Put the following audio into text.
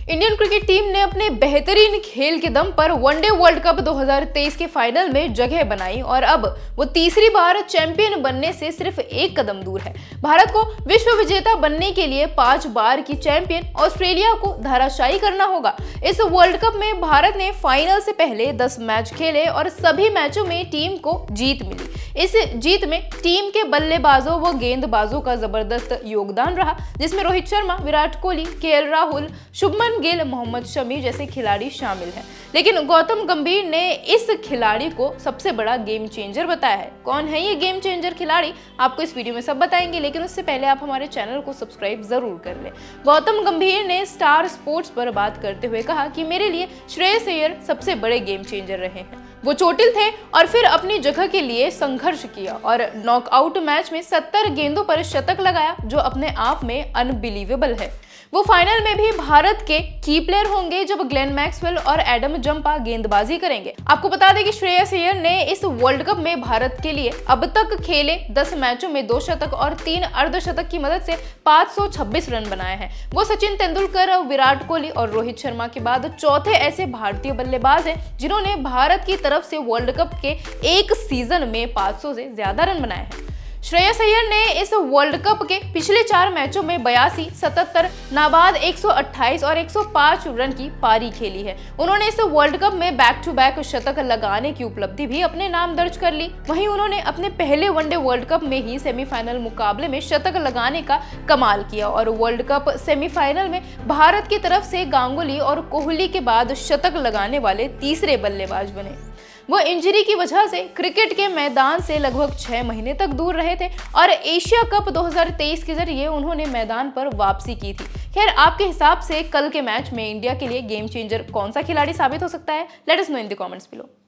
Indian cricket team ने अपने बेहतरीन खेल के दम पर वनडे वर्ल्ड कप 2023 के फाइनल में जगह बनाई और अब वो तीसरी बार चैंपियन बनने से सिर्फ एक कदम दूर है। भारत को विश्व विजेता बनने के लिए 5 बार की चैंपियन ऑस्ट्रेलिया को धराशायी करना होगा। इस वर्ल्ड कप में भारत ने फाइनल से पहले 10 मैच खेले और सभी मैचों में टीम को जीत मिली। इस जीत में टीम के बल्लेबाजों व गेंदबाजों का जबरदस्त योगदान रहा, जिसमें रोहित शर्मा, विराट कोहली, केएल राहुल, शुभमन गिल, मोहम्मद शमी जैसे खिलाड़ी शामिल हैं। लेकिन गौतम गंभीर ने इस खिलाड़ी को सबसे बड़ा गेम चेंजर बताया है। कौन है ये गेम चेंजर खिलाड़ी, आपको इस वीडियो में सब बताएंगे, लेकिन उससे पहले आप हमारे चैनल को सब्सक्राइब जरूर कर लें। गौतम गंभीर ने स्टार स्पोर्ट्स पर बात करते हुए कहा कि मेरे लिए श्रेयस अय्यर सबसे बड़े गेम चेंजर रहे हैं। वो चोटिल थे और फिर अपनी जगह के लिए संघर्ष किया और नॉकआउट मैच में 70 गेंदों पर शतक लगाया, जो अपने आप में अनबिलीवेबल है। वो फाइनल में भी भारत के की प्लेयर होंगे जब ग्लेन मैक्सवेल और एडम जंपा गेंदबाजी करेंगे। आपको बता दें कि श्रेयस अय्यर ने इस वर्ल्ड कप में भारत के लिए अब तक खेले 10 मैचों में 2 शतक और 3 अर्धशतक की मदद से 526 रन बनाए हैं। वो सचिन तेंदुलकर, विराट कोहली और रोहित शर्मा के बाद चौथे ऐसे भारतीय बल्लेबाज हैं जिन्होंने भारत की तरफ से वर्ल्ड कप के एक सीजन में 500 से ज्यादा रन बनाए हैं। श्रेयस अय्यर ने इस वर्ल्ड कप के पिछले 4 मैचों में 82, 77, नाबाद 128 और 105 रन की पारी खेली है। उन्होंने इस वर्ल्ड कप में बैक टू बैक शतक लगाने की उपलब्धि भी अपने नाम दर्ज कर ली। वहीं उन्होंने अपने पहले वनडे वर्ल्ड कप में ही सेमीफाइनल मुकाबले में शतक लगाने का कमाल किया और वर्ल्ड कप सेमीफाइनल में भारत की तरफ से गांगुली और कोहली के बाद शतक लगाने वाले तीसरे बल्लेबाज बने। वो इंजरी की वजह से क्रिकेट के मैदान से लगभग 6 महीने तक दूर रहे थे और एशिया कप 2023 के जरिए उन्होंने मैदान पर वापसी की थी। खैर, आपके हिसाब से कल के मैच में इंडिया के लिए गेम चेंजर कौन सा खिलाड़ी साबित हो सकता है? Let us know in the comments below.